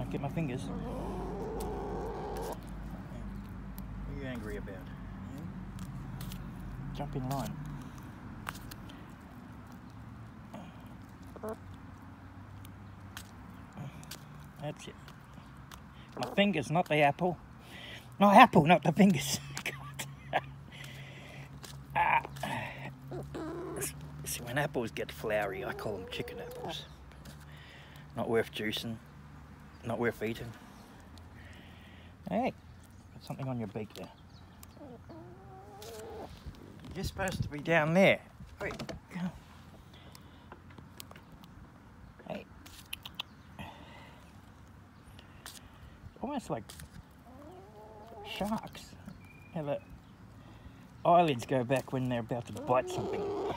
Get my fingers. What are you angry about? Yeah? Jump in line. That's it. My fingers, not the apple. No, apple, not the fingers. See, when apples get floury, I call them chicken apples. Not worth juicing, not worth eating. Hey, got something on your beak there. You're supposed to be down there. Wait, go. Hey. Almost like sharks. How the eyelids go back when they're about to bite something.